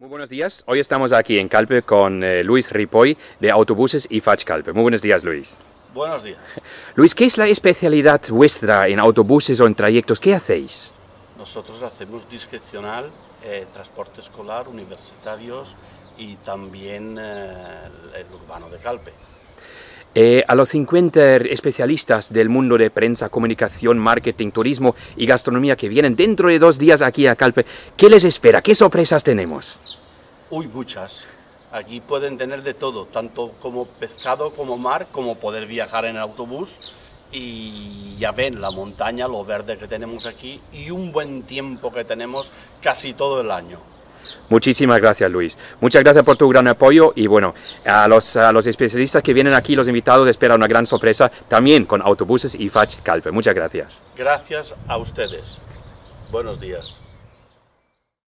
Muy buenos días. Hoy estamos aquí en Calpe con Luis Ripoll de Autobuses y Faig Calpe. Muy buenos días, Luis. Buenos días. Luis, ¿qué es la especialidad vuestra en autobuses o en trayectos? ¿Qué hacéis? Nosotros hacemos discrecional, transporte escolar, universitarios y también el urbano de Calpe. A los 50 especialistas del mundo de prensa, comunicación, marketing, turismo y gastronomía que vienen dentro de 2 días aquí a Calpe, ¿qué les espera? ¿Qué sorpresas tenemos? Uy, muchas. Aquí pueden tener de todo, tanto como pescado, como mar, como poder viajar en autobús. Y ya ven, la montaña, lo verde que tenemos aquí y un buen tiempo que tenemos casi todo el año. Muchísimas gracias, Luis. Muchas gracias por tu gran apoyo y bueno, a los especialistas que vienen aquí, los invitados, espera una gran sorpresa también con Autobuses y Faig Calpe. Muchas gracias. Gracias a ustedes. Buenos días.